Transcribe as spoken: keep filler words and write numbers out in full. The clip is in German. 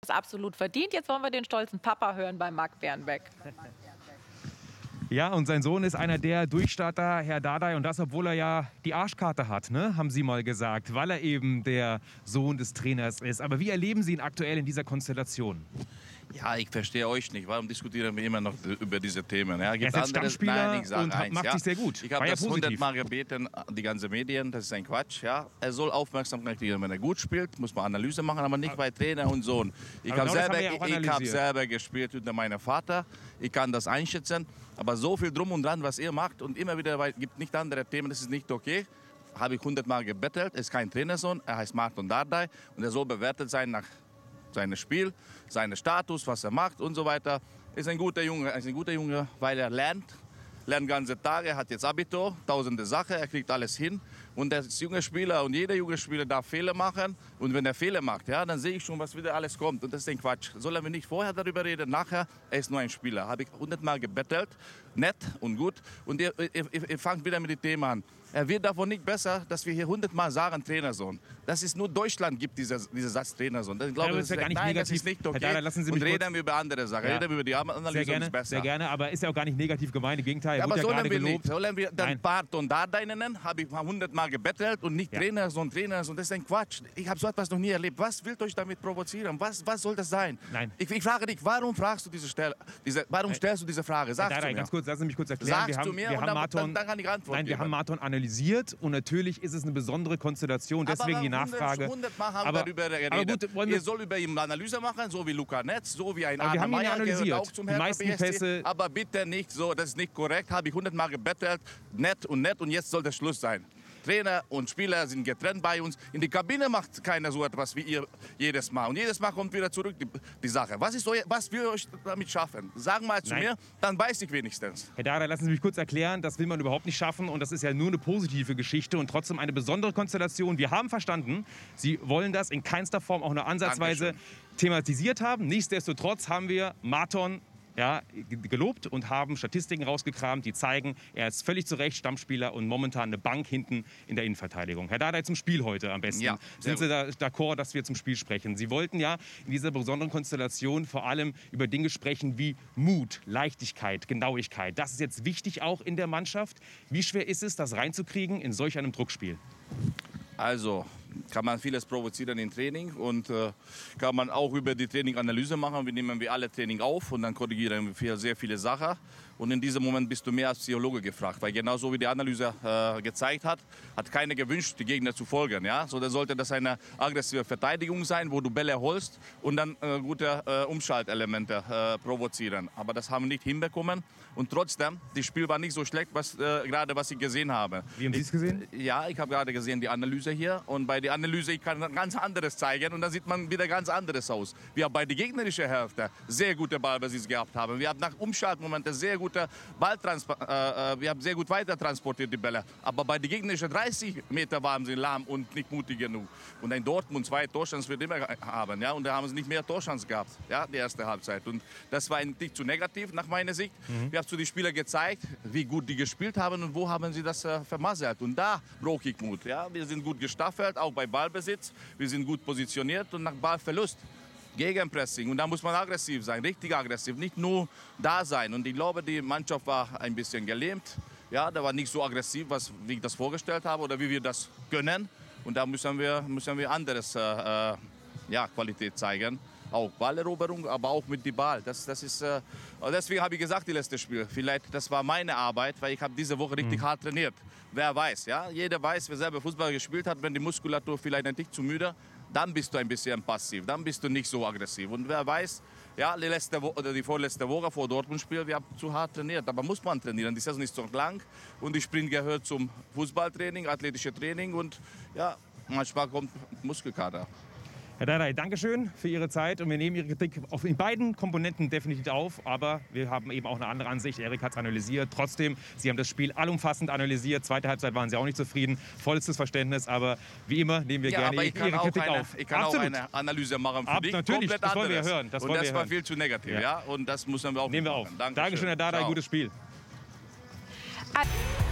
absolut verdient. Jetzt wollen wir den stolzen Papa hören bei Marc Bernbeck. Ja, und sein Sohn ist einer der Durchstarter, Herr Dardai. Und das, obwohl er ja die Arschkarte hat, ne? Haben Sie mal gesagt, weil er eben der Sohn des Trainers ist. Aber wie erleben Sie ihn aktuell in dieser Konstellation? Ja, ich verstehe euch nicht. Warum diskutieren wir immer noch über diese Themen? Ja, Er gibt ist jetzt andere, Stammspieler nein, ich sage und eins, macht ja. sich sehr gut. Ich habe War ja das positiv. hundertmal gebeten, die ganzen Medien, das ist ein Quatsch. Ja. Er soll Aufmerksamkeit kriegen, wenn er gut spielt, muss man Analyse machen, aber nicht bei Trainer und Sohn. Ich Aber habe genau das selber, haben wir ja auch ich hab analysiert. selber gespielt unter meinem Vater. Ich kann das einschätzen. Aber so viel drum und dran, was ihr macht und immer wieder, weil es gibt nicht andere Themen, das ist nicht okay. Habe ich hundertmal gebettelt. Er ist kein Trainersohn, er heißt Martin Dardai und er soll bewertet sein nach seinem Spiel, seinem Status, was er macht und so weiter. Ist ein guter Junge, ist ein guter Junge, weil er lernt, lernt ganze Tage, er hat jetzt Abitur, tausende Sachen, er kriegt alles hin. Und er ist junger Spieler und jeder junge Spieler darf Fehler machen. Und wenn er Fehler macht, ja, dann sehe ich schon, was wieder alles kommt. Und das ist ein Quatsch. Sollen wir nicht vorher darüber reden, nachher? Er ist nur ein Spieler. Habe ich hundertmal gebettelt, nett und gut. Und ihr, ihr, ihr, ihr fangt wieder mit dem Thema an. Er wird davon nicht besser, dass wir hier hundertmal sagen, Trainersohn. Das ist nur Deutschland gibt dieser, dieser Satz Trainersohn. Ich glaube, Ja, das ist ja gar nicht nein, negativ. das ist nicht okay. Herr Dardai, lassen Sie mich und reden kurz- wir über andere Sachen. Ja. Reden wir über die Analyse Sehr und gerne, ist besser. sehr gerne, aber ist ja auch gar nicht negativ gemeint. Im Gegenteil, Ja, er aber wurde ja sollen gerade wir gelobt. nicht. Sollen wir dann Nein. Part und Dardai nennen? Habe ich hundertmal gebettelt und nicht Ja. Trainersohn, Trainersohn. Das ist ein Quatsch. Ich habe so etwas noch nie erlebt. Was will euch damit provozieren? Was, was soll das sein? Nein. Ich, ich frage dich, warum fragst du diese Stelle? Diese, warum stellst du diese Frage? Herr Sagst Dardai, du mir. ganz kurz, lassen Sie mich kurz erklären. Sagst wir haben, du mir wir und haben dann- Marton, dann- dann kann ich Antwort Nein, wir geben. haben Marton analysiert und natürlich ist es eine besondere Konstellation, deswegen die Nachfrage. hundertmal haben Aber- wir darüber geredet. aber gut, wollen wir- Ihr soll über ihn eine Analyse machen, so wie Luca Netz, so wie ein Aber wir Arne haben ihn ja Meyer, gehört analysiert. auch zum Die Hertha meisten B S C. Pässe- Aber bitte nicht so, das ist nicht korrekt. Habe ich hundertmal gebettelt, nett und nett und jetzt soll der Schluss sein. Trainer und Spieler sind getrennt bei uns. In die Kabine macht keiner so etwas wie ihr jedes Mal. Und jedes Mal kommt wieder zurück die, die Sache. Was, ist euer, was will ihr euch damit schaffen? Sagen mal zu Nein. mir, dann weiß ich wenigstens. Herr Dardai, lassen Sie mich kurz erklären, das will man überhaupt nicht schaffen und das ist ja nur eine positive Geschichte und trotzdem eine besondere Konstellation. Wir haben verstanden, Sie wollen das in keinster Form auch nur ansatzweise Dankeschön. thematisiert haben. Nichtsdestotrotz haben wir Marton ja, ge- gelobt und haben Statistiken rausgekramt, die zeigen, er ist völlig zu Recht Stammspieler und momentan eine Bank hinten in der Innenverteidigung. Herr Dardai, zum Spiel heute am besten. Ja, sehr Sind Sie da d'accord, dass wir zum Spiel sprechen? Sie wollten ja in dieser besonderen Konstellation vor allem über Dinge sprechen wie Mut, Leichtigkeit, Genauigkeit. Das ist jetzt wichtig auch in der Mannschaft. Wie schwer ist es, das reinzukriegen in solch einem Druckspiel? Also kann man vieles provozieren im Training und äh, kann man auch über die Training-Analyse machen. Wir nehmen wir alle Training auf und dann korrigieren wir sehr viele Sachen. Und in diesem Moment bist du mehr als Psychologe gefragt, weil genauso wie die Analyse äh, gezeigt hat, hat keiner gewünscht, die Gegner zu folgen. Ja? So, da sollte das eine aggressive Verteidigung sein, wo du Bälle holst und dann äh, gute äh, Umschaltelemente äh, provozieren. Aber das haben wir nicht hinbekommen und trotzdem, das Spiel war nicht so schlecht, was, äh, gerade was ich gesehen habe. Wie haben Sie es gesehen? Ja, ich habe gerade gesehen die Analyse hier und bei der Analyse ich kann ganz anderes zeigen und dann sieht man wieder ganz anderes aus. Wir haben bei der gegnerischen Hälfte sehr gute Ballbesitz gehabt haben. Wir haben nach Umschaltmomenten sehr gute Balltransport, äh, äh, wir haben sehr gut weiter transportiert die Bälle. Aber bei den gegnerischen dreißig Meter waren sie lahm und nicht mutig genug. Und ein Dortmund zwei Torchancen wird immer haben, ja, und da haben sie nicht mehr Torchancen gehabt, ja, die erste Halbzeit. Und das war ein Tick zu negativ nach meiner Sicht. Mhm. Wir haben zu den Spielern gezeigt, wie gut die gespielt haben und wo haben sie das äh, vermasselt. Und da brauche ich Mut. Ja. Wir sind gut gestaffelt, auch bei Ballbesitz. Wir sind gut positioniert und nach Ballverlust. Gegenpressing und da muss man aggressiv sein, richtig aggressiv, nicht nur da sein. Und ich glaube, die Mannschaft war ein bisschen gelähmt. Ja, da war nicht so aggressiv, was, wie ich das vorgestellt habe oder wie wir das können. Und da müssen wir, müssen wir anderes äh, äh, ja, Qualität zeigen. Auch Balleroberung, aber auch mit dem Ball. Das, das ist, äh, deswegen habe ich gesagt, die letzte Spiel. Vielleicht, das war meine Arbeit, weil ich habe diese Woche richtig hart trainiert. Wer weiß, ja? Jeder weiß, wer selber Fußball gespielt hat, wenn die Muskulatur vielleicht ein Tick zu müde, dann bist du ein bisschen passiv, dann bist du nicht so aggressiv. Und wer weiß, ja, die, letzte Wo oder die vorletzte Woche vor Dortmund-Spiel, wir haben zu hart trainiert. Aber muss man trainieren, die Saison ist so lang und die Sprint gehört zum Fußballtraining, athletische Training und ja, manchmal kommt Muskelkater. Herr Dardai, Dankeschön für Ihre Zeit und wir nehmen Ihre Kritik auf in beiden Komponenten definitiv auf, aber wir haben eben auch eine andere Ansicht. Erik hat es analysiert. Trotzdem, Sie haben das Spiel allumfassend analysiert. Zweite Halbzeit waren Sie auch nicht zufrieden. Vollstes Verständnis, aber wie immer nehmen wir Ja, gerne aber ich kann, Ihre auch Kritik eine, auf. ich kann auch Absolut. eine Analyse machen für Ab, dich. natürlich, Komplett das wollen wir anderes. hören, das und wollen das wir war hören. viel zu negativ, Ja. ja. Und das müssen wir auch Nehmen wir machen. auf. Dankeschön. Dankeschön, Herr Dardai. Ciao. Gutes Spiel. Also